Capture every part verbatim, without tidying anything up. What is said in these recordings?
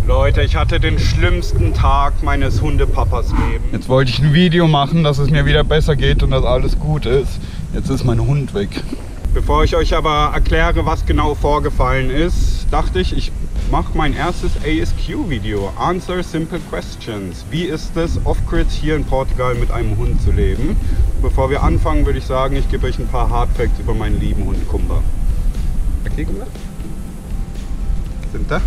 Leute, ich hatte den schlimmsten Tag meines Hundepapas Lebens. Jetzt wollte ich ein Video machen, dass es mir wieder besser geht und dass alles gut ist. Jetzt ist mein Hund weg. Bevor ich euch aber erkläre, was genau vorgefallen ist, dachte ich, ich mache mein erstes A S Q-Video. Answer Simple Questions. Wie ist es, off-grid hier in Portugal mit einem Hund zu leben? Bevor wir anfangen, würde ich sagen, ich gebe euch ein paar Hardfacts über meinen lieben Hund Kumba. Aqui, Kumba? Sind da?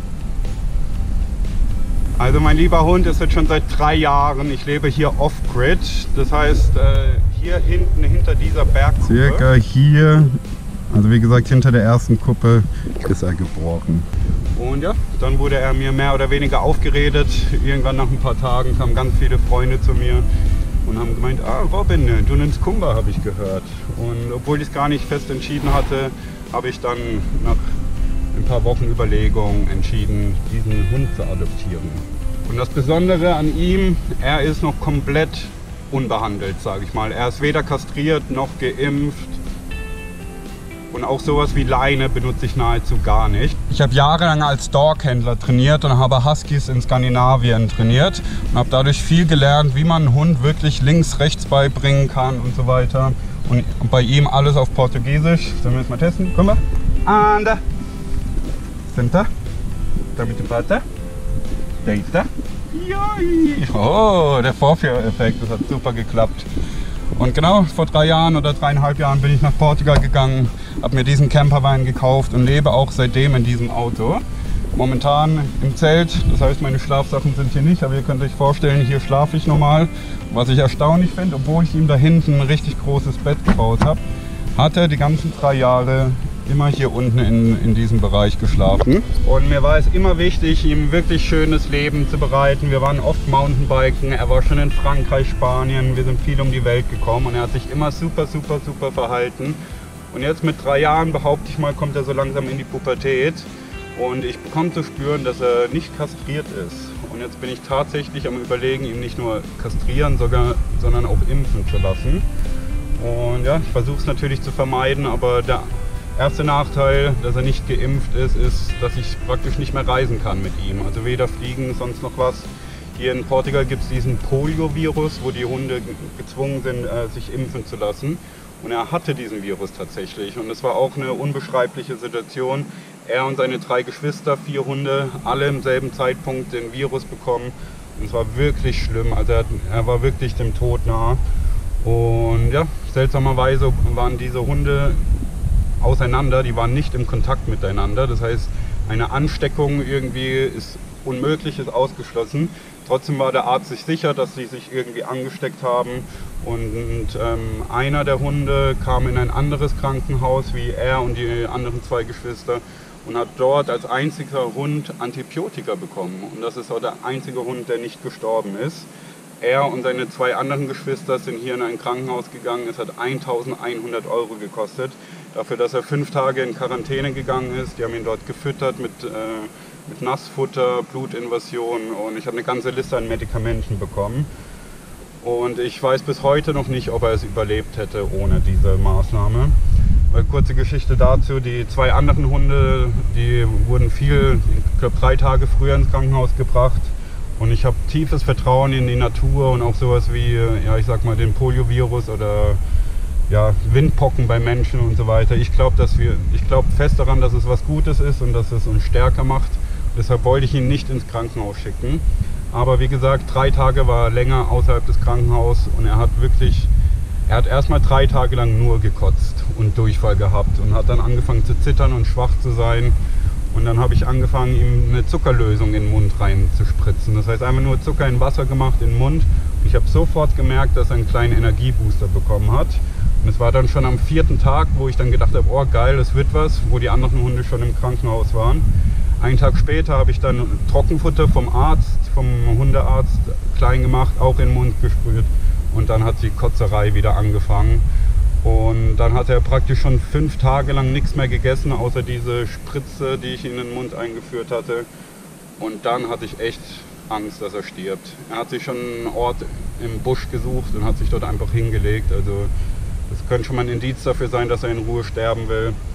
Also mein lieber Hund ist jetzt schon seit drei Jahren. Ich lebe hier off-grid. Das heißt, hier hinten, hinter dieser Bergkuppe. Circa hier, also wie gesagt, hinter der ersten Kuppe ist er geboren. Und ja, dann wurde er mir mehr oder weniger aufgeredet. Irgendwann nach ein paar Tagen kamen ganz viele Freunde zu mir und haben gemeint, ah Robin, du nimmst Kumba, habe ich gehört. Und obwohl ich es gar nicht fest entschieden hatte, habe ich dann nach ein paar Wochen Überlegung entschieden, diesen Hund zu adoptieren. Und das Besondere an ihm, er ist noch komplett unbehandelt, sage ich mal. Er ist weder kastriert noch geimpft. Und auch sowas wie Leine benutze ich nahezu gar nicht. Ich habe jahrelang als Dog-Händler trainiert und habe Huskies in Skandinavien trainiert und habe dadurch viel gelernt, wie man einen Hund wirklich links, rechts beibringen kann und so weiter. Und bei ihm alles auf Portugiesisch. Sollen wir jetzt mal testen? Komm mal. Anda. Senta. Da mit dem Vater. Deita. Oh, der Vorführeffekt, das hat super geklappt. Und genau vor drei Jahren oder dreieinhalb Jahren bin ich nach Portugal gegangen, habe mir diesen Campervan gekauft und lebe auch seitdem in diesem Auto. Momentan im Zelt, das heißt meine Schlafsachen sind hier nicht, aber ihr könnt euch vorstellen, hier schlafe ich normal. Was ich erstaunlich finde, obwohl ich ihm da hinten ein richtig großes Bett gebaut habe, hat er die ganzen drei Jahre immer hier unten in, in diesem Bereich geschlafen. Und mir war es immer wichtig, ihm ein wirklich schönes Leben zu bereiten. Wir waren oft Mountainbiken, er war schon in Frankreich, Spanien, wir sind viel um die Welt gekommen und er hat sich immer super, super, super verhalten. Und jetzt mit drei Jahren, behaupte ich mal, kommt er so langsam in die Pubertät und ich bekomme zu spüren, dass er nicht kastriert ist. Und jetzt bin ich tatsächlich am Überlegen, ihn nicht nur kastrieren, sogar, sondern auch impfen zu lassen. Und ja, ich versuche es natürlich zu vermeiden, aber der erste Nachteil, dass er nicht geimpft ist, ist, dass ich praktisch nicht mehr reisen kann mit ihm. Also weder fliegen, sonst noch was. Hier in Portugal gibt es diesen Polio-Virus, wo die Hunde gezwungen sind, sich impfen zu lassen. Und er hatte diesen Virus tatsächlich. Und es war auch eine unbeschreibliche Situation. Er und seine drei Geschwister, vier Hunde, alle im selben Zeitpunkt den Virus bekommen. Und es war wirklich schlimm. Also er, er war wirklich dem Tod nah. Und ja, seltsamerweise waren diese Hunde auseinander, die waren nicht im Kontakt miteinander. Das heißt, eine Ansteckung irgendwie ist unmöglich, ist ausgeschlossen. Trotzdem war der Arzt sich sicher, dass sie sich irgendwie angesteckt haben. Und ähm, einer der Hunde kam in ein anderes Krankenhaus wie er und die anderen zwei Geschwister und hat dort als einziger Hund Antibiotika bekommen. Und das ist auch der einzige Hund, der nicht gestorben ist. Er und seine zwei anderen Geschwister sind hier in ein Krankenhaus gegangen. Es hat eintausendeinhundert Euro gekostet. Dafür, dass er fünf Tage in Quarantäne gegangen ist. Die haben ihn dort gefüttert mit, äh, mit Nassfutter, Blutinvasion und ich habe eine ganze Liste an Medikamenten bekommen. Und ich weiß bis heute noch nicht, ob er es überlebt hätte ohne diese Maßnahme. Weil, kurze Geschichte dazu, die zwei anderen Hunde, die wurden viel, ich glaube drei Tage früher ins Krankenhaus gebracht. Und ich habe tiefes Vertrauen in die Natur und auch sowas wie, ja, ich sag mal, den Poliovirus oder ja, Windpocken bei Menschen und so weiter. Ich glaube, dass wir, ich glaube fest daran, dass es was Gutes ist und dass es uns stärker macht. Deshalb wollte ich ihn nicht ins Krankenhaus schicken. Aber wie gesagt, drei Tage war er länger außerhalb des Krankenhauses und er hat wirklich, er hat erstmal drei Tage lang nur gekotzt und Durchfall gehabt und hat dann angefangen zu zittern und schwach zu sein. Und dann habe ich angefangen, ihm eine Zuckerlösung in den Mund rein zu spritzen. Das heißt, einfach nur Zucker in Wasser gemacht in den Mund. Ich habe sofort gemerkt, dass er einen kleinen Energiebooster bekommen hat. Und es war dann schon am vierten Tag, wo ich dann gedacht habe, oh geil, es wird was, wo die anderen Hunde schon im Krankenhaus waren. Einen Tag später habe ich dann Trockenfutter vom Arzt, vom Hundearzt klein gemacht, auch in den Mund gesprüht. Und dann hat die Kotzerei wieder angefangen. Und dann hat er praktisch schon fünf Tage lang nichts mehr gegessen, außer diese Spritze, die ich in den Mund eingeführt hatte. Und dann hatte ich echt Angst, dass er stirbt. Er hat sich schon einen Ort im Busch gesucht und hat sich dort einfach hingelegt. Also das könnte schon mal ein Indiz dafür sein, dass er in Ruhe sterben will.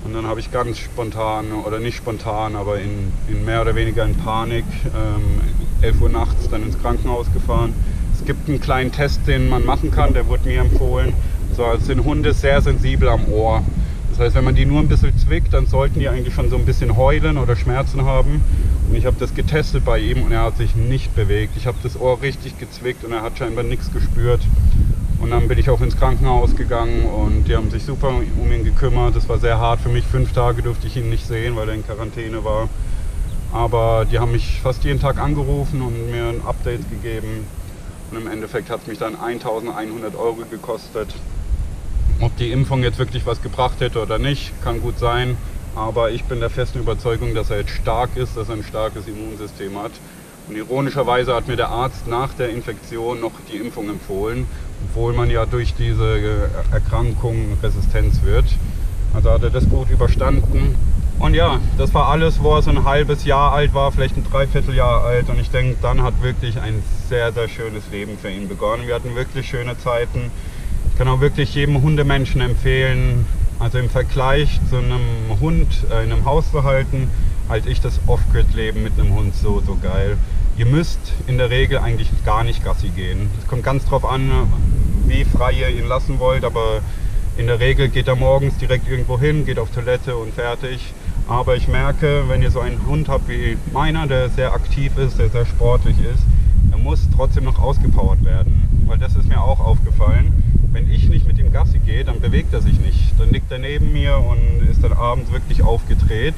Und dann habe ich ganz spontan, oder nicht spontan, aber in, in mehr oder weniger in Panik, ähm, elf Uhr nachts dann ins Krankenhaus gefahren. Es gibt einen kleinen Test, den man machen kann, der wurde mir empfohlen. So, also sind Hunde sehr sensibel am Ohr. Das heißt, wenn man die nur ein bisschen zwickt, dann sollten die eigentlich schon so ein bisschen heulen oder Schmerzen haben. Und ich habe das getestet bei ihm und er hat sich nicht bewegt. Ich habe das Ohr richtig gezwickt und er hat scheinbar nichts gespürt. Und dann bin ich auch ins Krankenhaus gegangen und die haben sich super um ihn gekümmert. Das war sehr hart für mich. Fünf Tage durfte ich ihn nicht sehen, weil er in Quarantäne war. Aber die haben mich fast jeden Tag angerufen und mir ein Update gegeben. Und im Endeffekt hat es mich dann eintausendeinhundert Euro gekostet. Ob die Impfung jetzt wirklich was gebracht hätte oder nicht, kann gut sein. Aber ich bin der festen Überzeugung, dass er jetzt stark ist, dass er ein starkes Immunsystem hat. Und ironischerweise hat mir der Arzt nach der Infektion noch die Impfung empfohlen, obwohl man ja durch diese Erkrankung resistent wird. Also hat er das gut überstanden. Und ja, das war alles, wo er so ein halbes Jahr alt war, vielleicht ein Dreivierteljahr alt. Und ich denke, dann hat wirklich ein sehr, sehr schönes Leben für ihn begonnen. Wir hatten wirklich schöne Zeiten. Ich kann auch wirklich jedem Hundemenschen empfehlen, also im Vergleich zu einem Hund äh, in einem Haus zu halten, halte ich das Off-Grid-Leben mit einem Hund so, so geil. Ihr müsst in der Regel eigentlich gar nicht Gassi gehen. Es kommt ganz drauf an, wie frei ihr ihn lassen wollt, aber in der Regel geht er morgens direkt irgendwo hin, geht auf Toilette und fertig. Aber ich merke, wenn ihr so einen Hund habt wie meiner, der sehr aktiv ist, der sehr sportlich ist, er muss trotzdem noch ausgepowert werden. Weil das ist mir auch aufgefallen. Wenn ich nicht mit ihm Gassi gehe, dann bewegt er sich nicht. Dann liegt er neben mir und ist dann abends wirklich aufgedreht.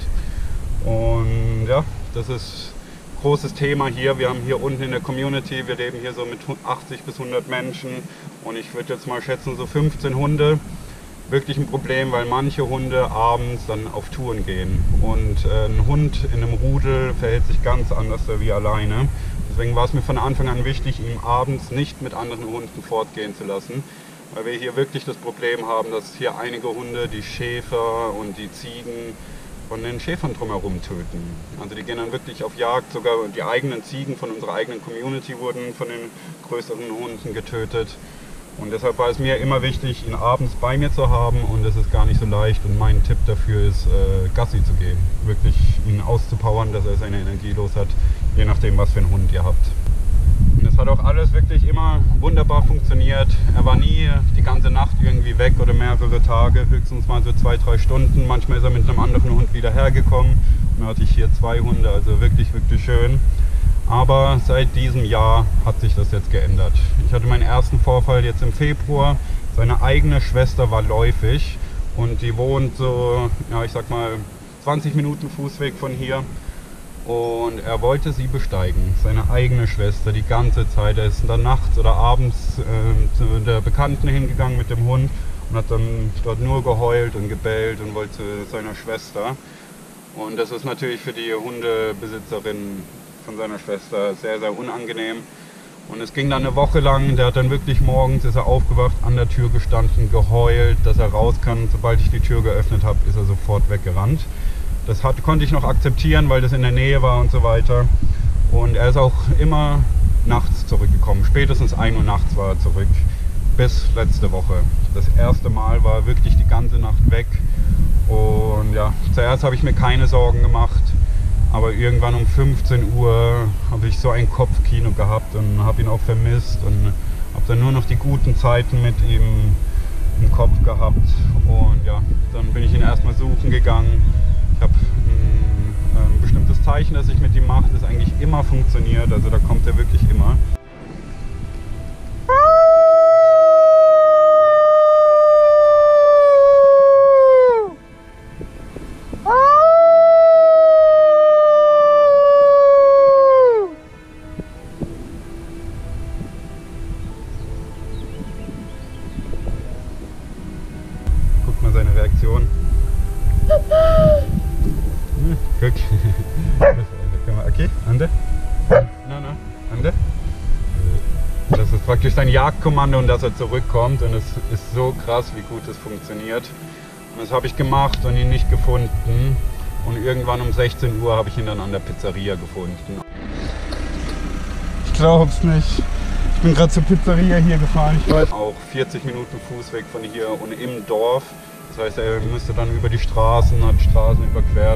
Und ja, das ist ein großes Thema hier. Wir haben hier unten in der Community, wir leben hier so mit achtzig bis hundert Menschen. Und ich würde jetzt mal schätzen, so fünfzehn Hunde. Wirklich ein Problem, weil manche Hunde abends dann auf Touren gehen. Und äh, ein Hund in einem Rudel verhält sich ganz anders wie alleine. Deswegen war es mir von Anfang an wichtig, ihn abends nicht mit anderen Hunden fortgehen zu lassen. Weil wir hier wirklich das Problem haben, dass hier einige Hunde die Schäfer und die Ziegen von den Schäfern drumherum töten. Also die gehen dann wirklich auf Jagd, sogar die eigenen Ziegen von unserer eigenen Community wurden von den größeren Hunden getötet. Und deshalb war es mir immer wichtig, ihn abends bei mir zu haben und es ist gar nicht so leicht. Und mein Tipp dafür ist, äh, Gassi zu gehen. Wirklich ihn auszupowern, dass er seine Energie los hat, je nachdem, was für einen Hund ihr habt. Und es hat auch alles wirklich immer wunderbar funktioniert. Er war nie die ganze Nacht irgendwie weg oder mehrere Tage, höchstens mal so zwei, drei Stunden. Manchmal ist er mit einem anderen Hund wieder hergekommen. Und dann hatte ich hier zwei Hunde, also wirklich, wirklich schön. Aber seit diesem Jahr hat sich das jetzt geändert. Ich hatte meinen ersten Vorfall jetzt im Februar. Seine eigene Schwester war läufig und die wohnt so, ja, ich sag mal, zwanzig Minuten Fußweg von hier. Und er wollte sie besteigen, seine eigene Schwester, die ganze Zeit. Er ist dann nachts oder abends äh, zu der Bekannten hingegangen mit dem Hund und hat dann dort nur geheult und gebellt und wollte zu seiner Schwester. Und das ist natürlich für die Hundebesitzerin von seiner Schwester sehr, sehr unangenehm. Und es ging dann eine Woche lang, der hat dann wirklich morgens, ist er aufgewacht, an der Tür gestanden, geheult, dass er raus kann. Sobald ich die Tür geöffnet habe, ist er sofort weggerannt. Das hat, konnte ich noch akzeptieren, weil das in der Nähe war und so weiter. Und er ist auch immer nachts zurückgekommen. Spätestens ein Uhr nachts war er zurück. Bis letzte Woche. Das erste Mal war er wirklich die ganze Nacht weg. Und ja, zuerst habe ich mir keine Sorgen gemacht. Aber irgendwann um fünfzehn Uhr habe ich so ein Kopfkino gehabt und habe ihn auch vermisst. Und habe dann nur noch die guten Zeiten mit ihm im Kopf gehabt. Und ja, dann bin ich ihn erstmal suchen gegangen. Ich habe ein, ein bestimmtes Zeichen, das ich mit ihm mache, das eigentlich immer funktioniert, also da kommt er wirklich immer. Guckt mal seine Reaktion. Guck. Okay, Ande. Nein, nein, Ande. Das ist praktisch sein Jagdkommando und dass er zurückkommt und es ist so krass, wie gut es funktioniert. Und das habe ich gemacht und ihn nicht gefunden und irgendwann um sechzehn Uhr habe ich ihn dann an der Pizzeria gefunden. Ich glaub's nicht. Ich bin gerade zur Pizzeria hier gefahren. Ich weiß auch vierzig Minuten Fußweg von hier und im Dorf. Das heißt, er müsste dann über die Straßen, hat Straßen überquert.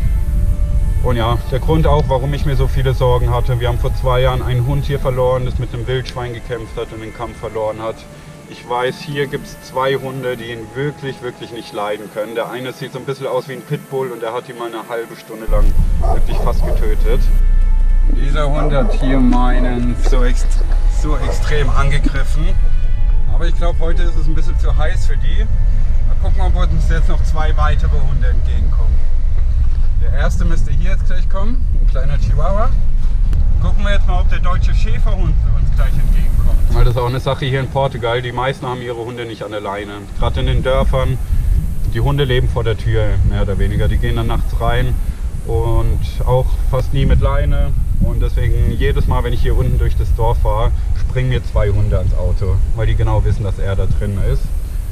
Und ja, der Grund auch, warum ich mir so viele Sorgen hatte. Wir haben vor zwei Jahren einen Hund hier verloren, das mit einem Wildschwein gekämpft hat und den Kampf verloren hat. Ich weiß, hier gibt es zwei Hunde, die ihn wirklich, wirklich nicht leiden können. Der eine sieht so ein bisschen aus wie ein Pitbull und der hat ihn mal eine halbe Stunde lang wirklich fast getötet. Dieser Hund hat hier meinen so, ext so extrem angegriffen. Aber ich glaube, heute ist es ein bisschen zu heiß für die. Mal gucken, ob uns jetzt noch zwei weitere Hunde entgegenkommen. Der erste müsste hier jetzt gleich kommen, ein kleiner Chihuahua. Gucken wir jetzt mal, ob der deutsche Schäferhund uns gleich entgegenkommt. Weil das ist auch eine Sache hier in Portugal. Die meisten haben ihre Hunde nicht an der Leine. Gerade in den Dörfern, die Hunde leben vor der Tür, mehr oder weniger. Die gehen dann nachts rein und auch fast nie mit Leine. Und deswegen jedes Mal, wenn ich hier unten durch das Dorf fahre, springen mir zwei Hunde ans Auto, weil die genau wissen, dass er da drin ist.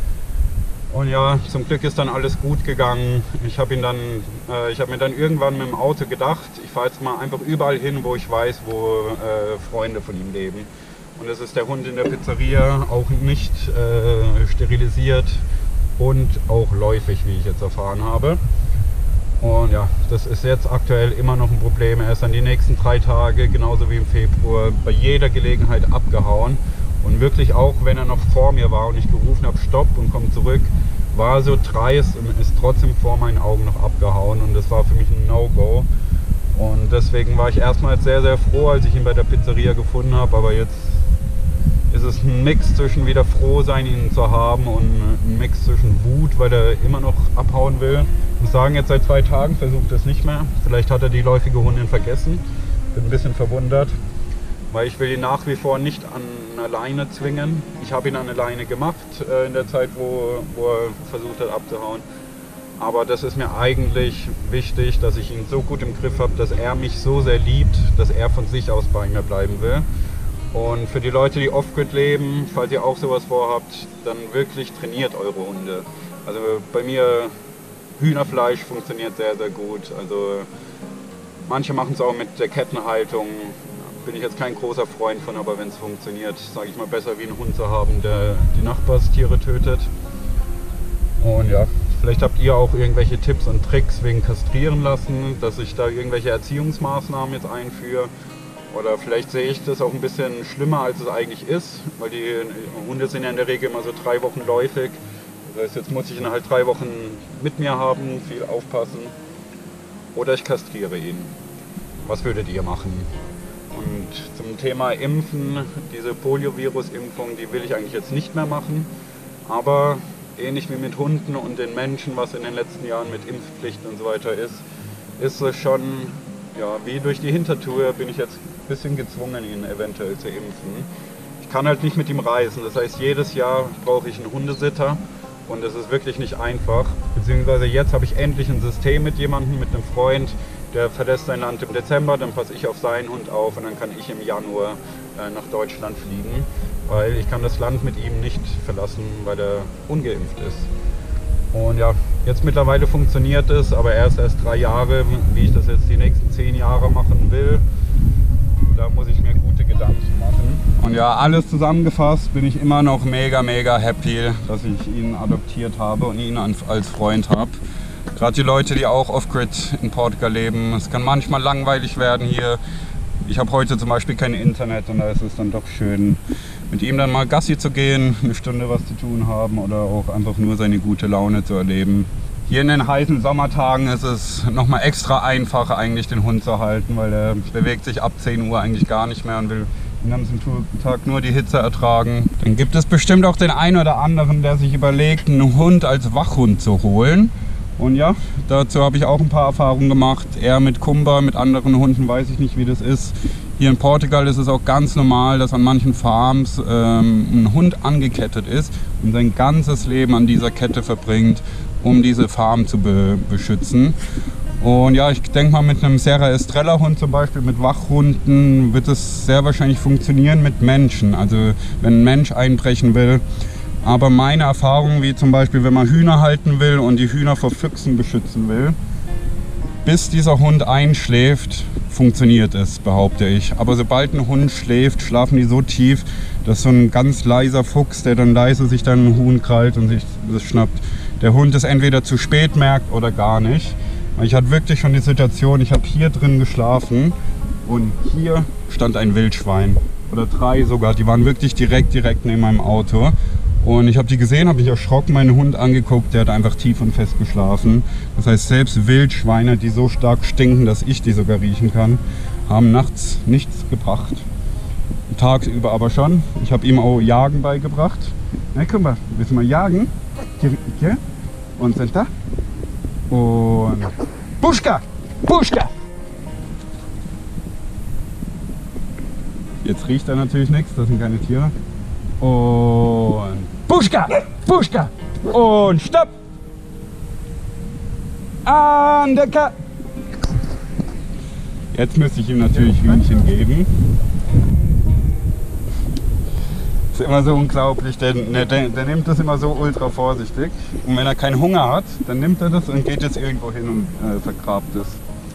Und ja, zum Glück ist dann alles gut gegangen. Ich habe ihn dann, äh, ich habe mir dann irgendwann mit dem Auto gedacht, ich fahre jetzt mal einfach überall hin, wo ich weiß, wo äh, Freunde von ihm leben. Und das ist der Hund in der Pizzeria, auch nicht äh, sterilisiert und auch läufig, wie ich jetzt erfahren habe. Und ja, das ist jetzt aktuell immer noch ein Problem. Er ist dann die nächsten drei Tage, genauso wie im Februar, bei jeder Gelegenheit abgehauen. Und wirklich auch, wenn er noch vor mir war und ich gerufen habe, stopp und komm zurück, war er so dreist und ist trotzdem vor meinen Augen noch abgehauen. Und das war für mich ein No-Go. Und deswegen war ich erstmal sehr, sehr froh, als ich ihn bei der Pizzeria gefunden habe. Aber jetzt ist es ein Mix zwischen wieder froh sein, ihn zu haben, und ein Mix zwischen Wut, weil er immer noch abhauen will. Ich muss sagen, jetzt seit zwei Tagen versucht er es nicht mehr. Vielleicht hat er die läufige Hundin vergessen. Bin ein bisschen verwundert, weil ich will ihn nach wie vor nicht an eine Leine zwingen. Ich habe ihn an eine Leine gemacht äh, in der Zeit, wo, wo er versucht hat abzuhauen. Aber das ist mir eigentlich wichtig, dass ich ihn so gut im Griff habe, dass er mich so sehr liebt, dass er von sich aus bei mir bleiben will. Und für die Leute, die Off-Grid leben, falls ihr auch sowas vorhabt, dann wirklich trainiert eure Hunde. Also bei mir, Hühnerfleisch funktioniert sehr, sehr gut. Also manche machen es auch mit der Kettenhaltung. Bin ich jetzt kein großer Freund von, aber wenn es funktioniert, sage ich mal, besser wie einen Hund zu haben, der die Nachbarstiere tötet. Und ja, vielleicht habt ihr auch irgendwelche Tipps und Tricks wegen Kastrieren lassen, dass ich da irgendwelche Erziehungsmaßnahmen jetzt einführe. Oder vielleicht sehe ich das auch ein bisschen schlimmer, als es eigentlich ist, weil die Hunde sind ja in der Regel immer so drei Wochen läufig. Das heißt, jetzt muss ich ihn halt drei Wochen mit mir haben, viel aufpassen. Oder ich kastriere ihn. Was würdet ihr machen? Und zum Thema Impfen, diese Poliovirus-Impfung, die will ich eigentlich jetzt nicht mehr machen. Aber ähnlich wie mit Hunden und den Menschen, was in den letzten Jahren mit Impfpflichten und so weiter ist, ist es schon, ja, wie durch die Hintertür bin ich jetzt ein bisschen gezwungen, ihn eventuell zu impfen. Ich kann halt nicht mit ihm reisen, das heißt, jedes Jahr brauche ich einen Hundesitter und es ist wirklich nicht einfach. Beziehungsweise jetzt habe ich endlich ein System mit jemandem, mit einem Freund, der verlässt sein Land im Dezember, dann passe ich auf seinen Hund auf und dann kann ich im Januar äh, nach Deutschland fliegen, weil ich kann das Land mit ihm nicht verlassen, weil er ungeimpft ist. Und ja, jetzt mittlerweile funktioniert es, aber er ist erst drei Jahre, wie ich das jetzt die nächsten zehn Jahre machen will. Da muss ich mir gute Gedanken machen. Und ja, alles zusammengefasst bin ich immer noch mega, mega happy, dass ich ihn adoptiert habe und ihn als Freund habe. Gerade die Leute, die auch Off-Grid in Portugal leben, es kann manchmal langweilig werden hier. Ich habe heute zum Beispiel kein Internet und da ist es dann doch schön, mit ihm dann mal Gassi zu gehen, eine Stunde was zu tun haben oder auch einfach nur seine gute Laune zu erleben. Hier in den heißen Sommertagen ist es nochmal extra einfach, eigentlich den Hund zu halten, weil er bewegt sich ab zehn Uhr eigentlich gar nicht mehr und will den ganzen Tag nur die Hitze ertragen. Dann gibt es bestimmt auch den einen oder anderen, der sich überlegt, einen Hund als Wachhund zu holen. Und ja, dazu habe ich auch ein paar Erfahrungen gemacht. Eher mit Kumba, mit anderen Hunden weiß ich nicht, wie das ist. Hier in Portugal ist es auch ganz normal, dass an manchen Farms ähm, ein Hund angekettet ist und sein ganzes Leben an dieser Kette verbringt, um diese Farm zu be beschützen. Und ja, ich denke mal, mit einem Serra Estrella Hund zum Beispiel, mit Wachhunden, wird es sehr wahrscheinlich funktionieren mit Menschen. Also wenn ein Mensch einbrechen will. Aber meine Erfahrung, wie zum Beispiel, wenn man Hühner halten will und die Hühner vor Füchsen beschützen will, bis dieser Hund einschläft, funktioniert es, behaupte ich. Aber sobald ein Hund schläft, schlafen die so tief, dass so ein ganz leiser Fuchs, der dann leise sich dann ein Huhn krallt und sich das schnappt, der Hund es entweder zu spät merkt oder gar nicht. Ich hatte wirklich schon die Situation, ich habe hier drin geschlafen und hier stand ein Wildschwein. Oder drei sogar, die waren wirklich direkt, direkt neben meinem Auto. Und ich habe die gesehen, habe mich erschrocken, meinen Hund angeguckt, der hat einfach tief und fest geschlafen. Das heißt, selbst Wildschweine, die so stark stinken, dass ich die sogar riechen kann, haben nachts nichts gebracht. Tagsüber aber schon. Ich habe ihm auch Jagen beigebracht. Na, guck mal, willst du mal jagen? Hier, hier. Und sind da. Und Buschka! Buschka! Jetzt riecht er natürlich nichts, das sind keine Tiere. Und Buschka! Buschka! Und stopp! An der Ka Jetzt müsste ich ihm natürlich Hühnchen geben. Das ist immer so unglaublich, der, der, der nimmt das immer so ultra vorsichtig. Und wenn er keinen Hunger hat, dann nimmt er das und geht jetzt irgendwo hin und äh, vergrabt es.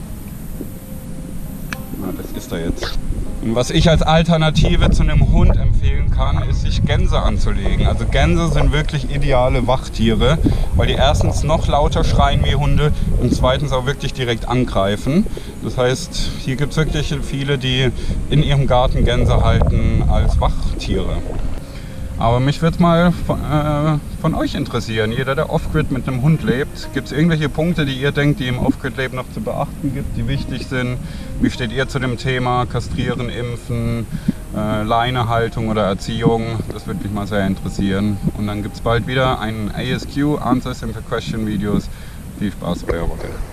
Na, das ist er jetzt. Und was ich als Alternative zu einem Hund empfehlen kann, ist, sich Gänse anzulegen. Also Gänse sind wirklich ideale Wachtiere, weil die erstens noch lauter schreien wie Hunde und zweitens auch wirklich direkt angreifen. Das heißt, hier gibt es wirklich viele, die in ihrem Garten Gänse halten als Wachtiere. Aber mich würde es mal von, äh, von euch interessieren, jeder, der Off-Grid mit einem Hund lebt. Gibt es irgendwelche Punkte, die ihr denkt, die im Off-Grid-Leben noch zu beachten gibt, die wichtig sind? Wie steht ihr zu dem Thema Kastrieren, Impfen, äh, Leinehaltung oder Erziehung? Das würde mich mal sehr interessieren. Und dann gibt es bald wieder ein A S Q, Answers Simple Question Videos. Viel Spaß, euer Rocket.